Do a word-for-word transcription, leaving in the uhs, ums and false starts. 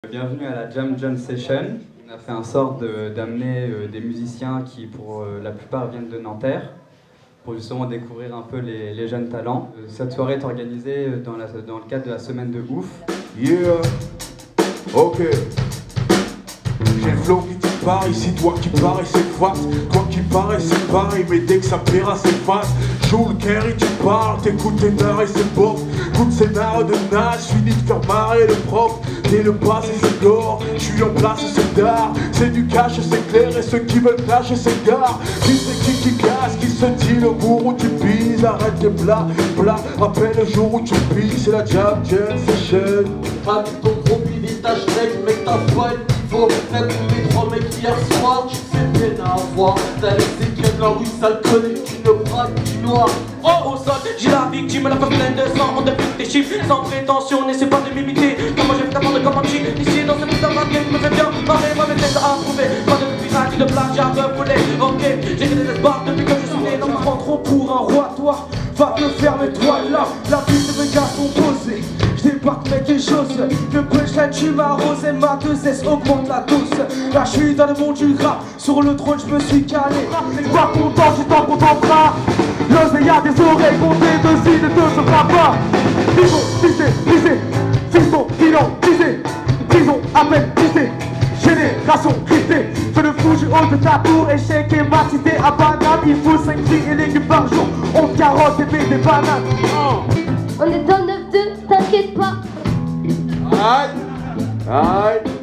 Bienvenue à la Jam Jam Session. On a fait en sorte d'amener de, euh, des musiciens qui, pour euh, la plupart, viennent de Nanterre, pour justement découvrir un peu les, les jeunes talents. Cette soirée est organisée dans, la, dans le cadre de la semaine de ouf. Yeah, ok. J'ai le flow qui te parle, ici toi qui parais c'est face. Toi qui parais c'est pareil, mais dès que ça paiera c'est face. Joue le carry, tu parles, t'écoutes tes narres et c'est bon. Coup de scénar de nage, finis de faire marrer le prof. Dès le passé c'est gore, je suis en place c'est d'art. C'est du cash c'est clair et ceux qui veulent lâcher c'est gare. Qui c'est qui qui casse, qui se dit le bourg où tu pises. Arrête tes plats, plats, rappelle le jour où tu pises. C'est la Jam Jam Session. Pas ton gros billet, ta schneck, mec t'as pas le niveau. T'as tous les trois mecs hier soir, tu fais peine à avoir. T'as laissé qu'il de la rue, ça le connaît, tu ne braques du noir. Oh au sol, j'ai la victime, la face pleine de sang, on défile des chiffres, sans prétention, n'essaie pas de m'imiter. Comment j'ai fait d'apprendre comme un chi, ici dans ce putain de game qui me fait bien marrer, moi mes textes à approuver. Pas de pirate, de plagiat, de voler, ok. J'ai fait des espoirs depuis que je suis né, non me prends trop pour un roi, toi. Va te fermer toi là, la vie de mes gars sont posés. Je débarque mec et chose, le punchline tu m'arroses et ma deux S augmente la dose. Là je suis dans le monde du rap, sur le trône je me suis calé. C'est pas content, tu t'en contentera. L'ose y'a des oreilles comptées de ci, de deux se fera pas. Disons, visé, visé, fiston, bilan, visé. Disons, à peine visé, génération cryptée. Fais le fou du haut de ta tour, échec et ma cité à banane. Il faut cinq fruits et légumes par jour, on carotte et fait des bananes. Oh. On est dans neuf deux, t'inquiète pas. Aïe, aïe.